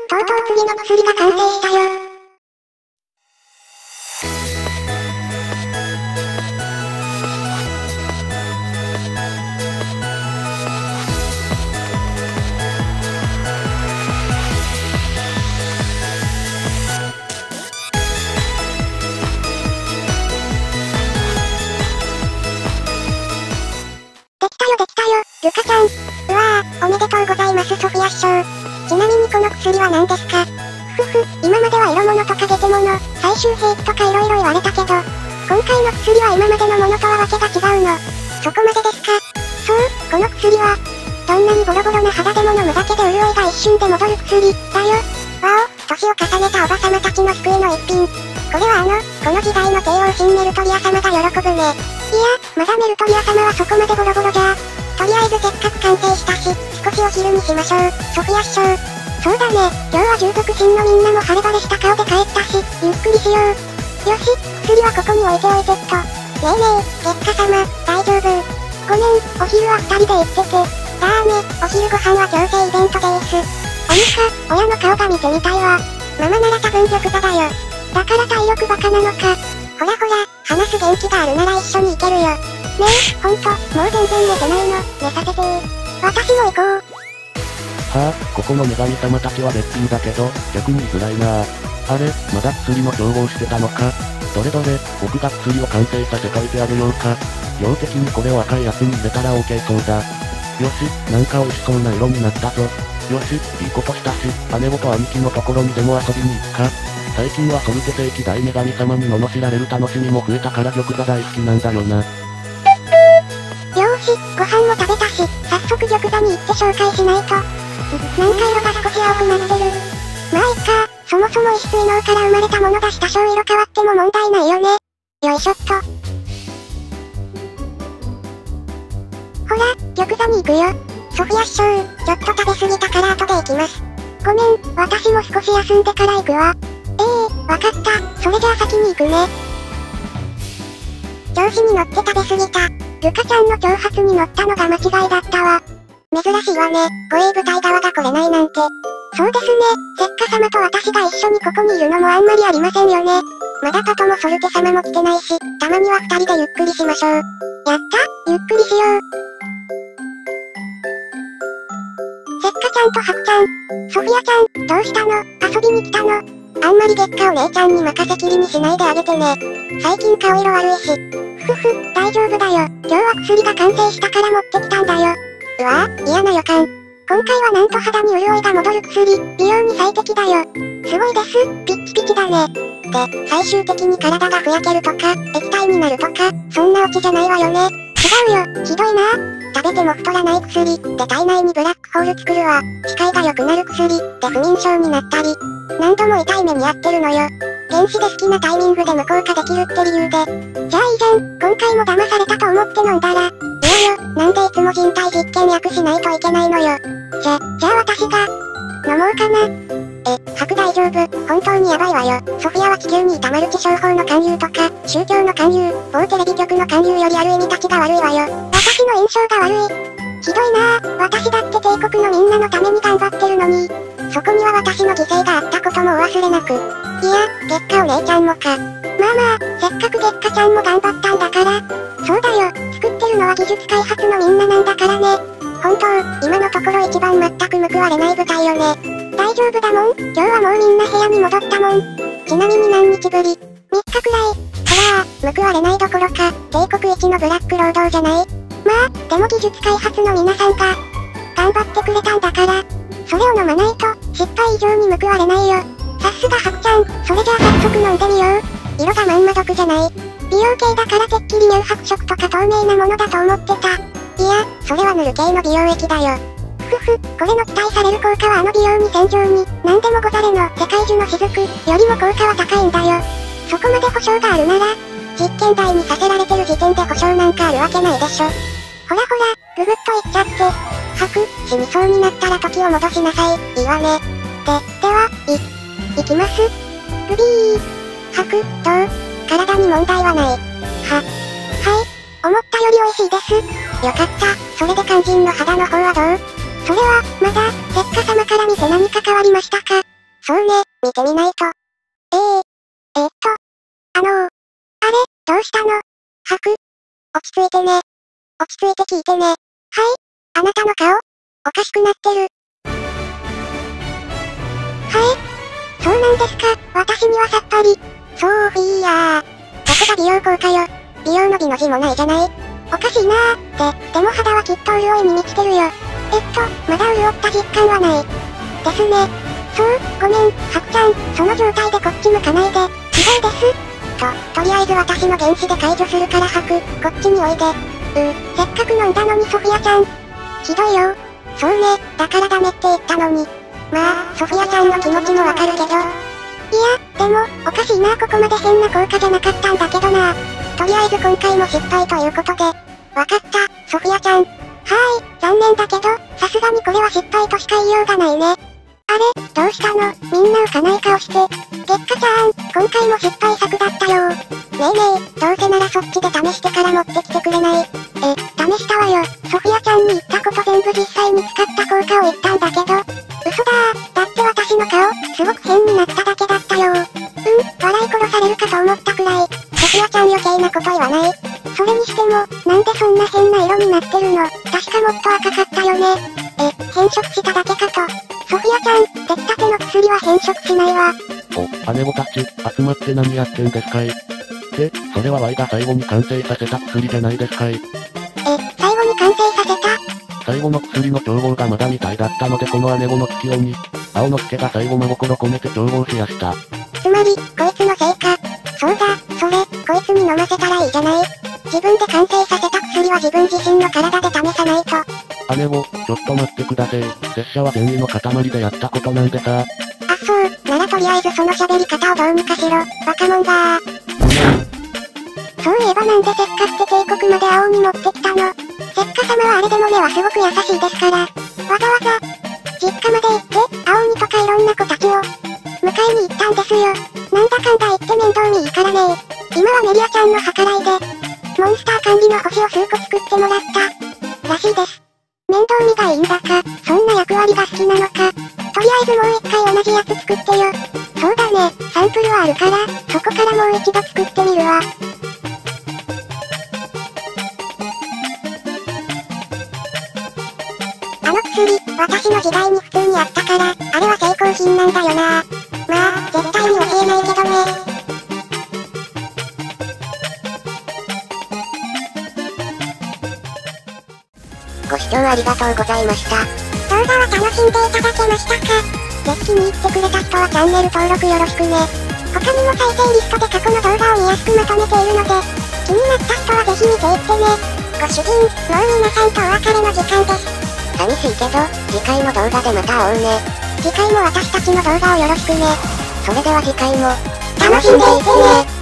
とうとう次の薬が完成したよ。できたよ、ルカちゃん。うわぁ、おめでとうございます、ソフィア師匠。ちなみにこの薬は何ですか？今までは色物とかゲテ物、最終兵器とか色々言われたけど、今回の薬は今までのものとはわけが違うの。そこまでですか？そう、この薬は、どんなにボロボロな肌でも飲むだけで潤いが一瞬で戻る薬、だよ。わお、年を重ねたおばさまたちの救いの一品。これはこの時代の帝王神メルトリア様が喜ぶね。いや、まだメルトリア様はそこまでボロボロじゃ。とりあえずせっかく完成したし、少しお昼にしましょう、ソフィア師匠。そうだね、今日は従属神のみんなも晴れ晴れした顔で帰ったし、ゆっくりしよう。よし、薬はここに置いておいてっと。ねえねえ、月下様、大丈夫？ごめん、お昼は2人で行ってて。だーね、お昼ご飯は強制イベントでーす。おにか、親の顔が見てみたいわ。ママなら多分玉座だよ。だから体力バカなのか。ほらほら、話す元気があるなら一緒に行けるよ。ねえ、ほんと、もう全然寝てないの、寝させてー。私も行こう。 はぁ、ここの女神様たちは絶品だけど、逆に居づらいなぁ。あれ、まだ薬の調合してたのか。どれどれ、僕が薬を完成させといてあげようか。量的にこれを赤いやつに入れたら OK そうだ。よし、なんか美味しそうな色になったぞ。よし、いいことしたし、姉御と兄貴のところにでも遊びに行くか。最近はソルテ世紀大女神様に罵られる楽しみも増えたから玉座大好きなんだよな。 よーし、ご飯も食べたし、早速玉座に行って紹介しないと。なんか色が少し青くなってる。まあいっか、そもそも異質異能から生まれたものだし多少色変わっても問題ないよね。よいしょっと。ほら、玉座に行くよ。ソフィア師匠、ちょっと食べ過ぎたから後で行きます。ごめん、私も少し休んでから行くわ。わかった、それじゃあ先に行くね。調子に乗って食べ過ぎた。ルカちゃんの挑発に乗ったのが間違いだったわ。珍しいわね、護衛部隊側が来れないなんて。そうですね、石化様と私が一緒にここにいるのもあんまりありませんよね。まだパトもソルテ様も来てないし、たまには二人でゆっくりしましょう。やった、ゆっくりしよう。せっかちゃんとハクちゃん、ソフィアちゃん、どうしたの？遊びに来たの？あんまり月下お姉ちゃんに任せきりにしないであげてね。最近顔色悪いし。大丈夫だよ。今日は薬が完成したから持ってきたんだよ。うわぁ、嫌な予感。今回はなんと肌に潤いが戻る薬、美容に最適だよ。すごいです、ピッチピチだね。で、最終的に体がふやけるとか、液体になるとか、そんなオチじゃないわよね。違うよ、ひどいな。食べても太らない薬、で体内にブラックホール作るわ。視界が良くなる薬、で不眠症になったり。何度も痛い目に遭ってるのよ。原子で好きなタイミングで無効化できるって理由で。じゃあいいじゃん、今回も騙されたと思って飲んだら。いやよ、なんでいつも人体実験薬しないといけないのよ。じゃあ私が、飲もうかな。白大丈夫、本当にやばいわよ。ソフィアは地球にいたマルチ商法の勧誘とか、宗教の勧誘、某テレビ局の勧誘よりある意味たちが悪いわよ。私の印象が悪い。ひどいなぁ、私だって帝国のみんなのために頑張ってるのに。そこには私の犠牲があったこともお忘れなく。いや、月下お姉ちゃんもか。まあまあ、せっかく月下ちゃんも頑張ったんだから。そうだよ、作ってるのは技術開発のみんななんだからね。本当、今のところ一番全く報われない部隊よね。大丈夫だもん、今日はもうみんな部屋に戻ったもん。ちなみに何日ぶり？3日くらい。ほら報われないどころか、帝国一のブラック労働じゃない？まあ、でも技術開発の皆さんが、頑張ってくれたんだから。それを飲まないと、失敗以上に報われないよ。さすがハクちゃん、それじゃあ早速飲んでみよう。色がまんま毒じゃない。美容系だからてっきり乳白色とか透明なものだと思ってた。いや、それは塗る系の美容液だよ。これの期待される効果は美容に洗浄に、なんでもござれの世界樹の雫よりも効果は高いんだよ。そこまで保証があるなら、実験台にさせられてる時点で保証なんかあるわけないでしょ。ほらほら、ぐぐっといっちゃって。死にそうになったら時を戻しなさい。いいわね。では、いきます。グビー。どう？体に問題はない。はい。思ったより美味しいです。よかった。それで肝心の肌の方はどう？それは、まだ、石化様から見て何か変わりましたか？ そうね、見てみないと。あれ、どうしたの？ハク？落ち着いてね。落ち着いて聞いてね。はい？あなたの顔？おかしくなってる。はい？そうなんですか、私にはさっぱり。ソーフィーやー。どこが美容効果よ。美容の美の字もないじゃない。おかしいなーって、でも肌はきっと潤いに満ちてるよ。まだ潤った実感はない。ですね。そう、ごめん、ハクちゃん、その状態でこっち向かないで。ひどいです。とりあえず私の原子で解除するからハク、こっちにおいで。せっかく飲んだのにソフィアちゃん。ひどいよ。そうね、だからダメって言ったのに。まあ、ソフィアちゃんの気持ちもわかるけど。いや、でも、おかしいな、ここまで変な効果じゃなかったんだけどな。とりあえず今回も失敗ということで。わかった、ソフィアちゃん。残念だけど、さすがにこれは失敗としか言いようがないね。あれ、どうしたの？みんな浮かない顔して。月下ちゃん、今回も失敗作だったよ。ねえねえ、どうせならそっちで試してから持ってきてくれない？試したわよ。ソフィアちゃんに言ったこと全部実際に使った効果を言ったんだけど。嘘だー。だって私の顔、すごく変になっただけだったよ。笑い殺されるかと思ったくらい。ソフィアちゃん余計なこと言わない？それにしても、なんでそんな変な色になってるの？確かもっと赤かったよね。変色しただけかと。ソフィアちゃん、出来たての薬は変色しないわ。 姉子たち、集まって何やってんですかい？それは Y が最後に完成させた薬じゃないですかい？ 最後に完成させた？ 最後の薬の調合がまだみたいだったのでこの姉子の月夜に、青之助が最後真心込めて調合しやした。 つまり、こいつのせいか。そうだ、それ、こいつに飲ませたらいいじゃない。自分で完成させた薬は自分自身の体で試さないと。 姉子、ちょっと待ってください。拙者は善意の塊でやったことなんでさ。 あ、そう、ならとりあえずその喋り方をどうにかしろ、バカモンがー。そういえばなんでせっかって帝国まで青に持ってきたの？せっか様はあれでも根はすごく優しいですから。わざわざ、実家まで行って、青にとかいろんな子たちを、迎えに行ったんですよ。なんだかんだ言って面倒見いいからね。今はメリアちゃんの計らいで、モンスター管理の星を数個作ってもらった、らしいです。面倒見がいいんだか、そんな役割が好きなのか。とりあえずもう一回同じやつ作ってよ。そうだね、サンプルはあるから、そこからもう一度作ってみるわ。あの薬、私の時代に普通にあったから、あれは成功品なんだよな。まあ、絶対に教えないけどね。 ご視聴ありがとうございました。 動画は楽しんでいただけましたか？ぜひ気に入ってくれた人はチャンネル登録よろしくね。他にも再生リストで過去の動画を見やすくまとめているので、気になった人はぜひ見ていってね。ご主人、もう皆さんとお別れの時間です。 寂しいけど、次回の動画でまた会おうね。 次回も私たちの動画をよろしくね。 それでは次回も、 楽しんでいってね。